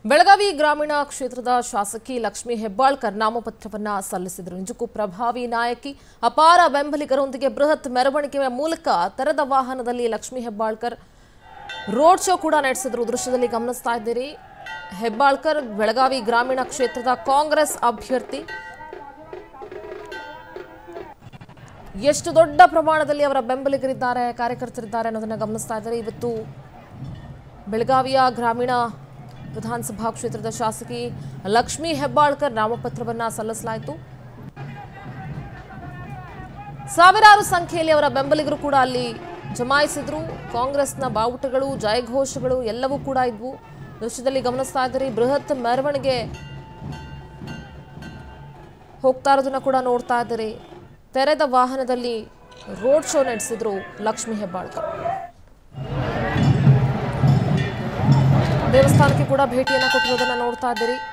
ಬೆಳಗಾವಿ ಗ್ರಾಮೀಣ ಕ್ಷೇತ್ರದ ಶಾಸಕಿ ಲಕ್ಷ್ಮಿ ಹೆಬ್ಬಾಳ್ಕರ್ ನಾಮಪತ್ರವನ್ನ ಸಲ್ಲಿಸಿದರು. ನಿಜಕ್ಕೂ ಪ್ರಭಾವಿ ನಾಯಕಿ, ಅಪಾರ ಬೆಂಬಲಿಗರೊಂದಿಗೆ ಬೃಹತ್ ಮೆರವಣಿಗೆಯ ಮೂಲಕ ತೆರೆದ ವಾಹನದಲ್ಲಿ ಲಕ್ಷ್ಮಿ ಹೆಬ್ಬಾಳ್ಕರ್ ರೋಡ್ ಶೋ ಕೂಡ ನಡೆಸಿದರು. ದೃಶ್ಯದಲ್ಲಿ ಗಮನಿಸ್ತಾ ಇದ್ದೀರಿ. ಹೆಬ್ಬಾಳ್ಕರ್ ಬೆಳಗಾವಿ ಗ್ರಾಮೀಣ ಕ್ಷೇತ್ರದ ಕಾಂಗ್ರೆಸ್ ಅಭ್ಯರ್ಥಿ. ಎಷ್ಟು ದೊಡ್ಡ ಪ್ರಮಾಣದಲ್ಲಿ ಅವರ ಬೆಂಬಲಿಗರಿದ್ದಾರೆ, ಕಾರ್ಯಕರ್ತರಿದ್ದಾರೆ ಅನ್ನೋದನ್ನ ಗಮನಿಸ್ತಾ ಇದ್ದಾರೆ. ಇವತ್ತು ಬೆಳಗಾವಿಯ ಗ್ರಾಮೀಣ ವಿಧಾನಸಭಾ ಕ್ಷೇತ್ರದ ಶಾಸಕಿ ಲಕ್ಷ್ಮಿ ಹೆಬ್ಬಾಳ್ಕರ್ ನಾಮಪತ್ರವನ್ನ ಸಲ್ಲಿಸಲಾಯಿತು. ಸಾವಿರಾರು ಸಂಖ್ಯೆಯಲ್ಲಿ ಅವರ ಬೆಂಬಲಿಗರು ಕೂಡ ಅಲ್ಲಿ ಜಮಾಯಿಸಿದ್ರು. ಕಾಂಗ್ರೆಸ್ನ ಬಾವುಟಗಳು, ಜಯಘೋಷಗಳು ಎಲ್ಲವೂ ಕೂಡ ಇದ್ವು. ದೃಶ್ಯದಲ್ಲಿ ಗಮನಿಸ್ತಾ ಇದ್ದೀರಿ. ಬೃಹತ್ ಮೆರವಣಿಗೆ ಹೋಗ್ತಾ ಇರೋದನ್ನ ಕೂಡ ನೋಡ್ತಾ ಇದ್ದೀರಿ. ತೆರೆದ ವಾಹನದಲ್ಲಿ ರೋಡ್ ಶೋ ನಡೆಸಿದ್ರು ಲಕ್ಷ್ಮಿ ಹೆಬ್ಬಾಳ್ಕರ್. ದೇವಸ್ಥಾನಕ್ಕೆ ಕೂಡ ಭೇಟಿಯನ್ನು ಕೊಟ್ಟಿರೋದನ್ನ ನೋಡ್ತಾ ಇದ್ದೀರಿ.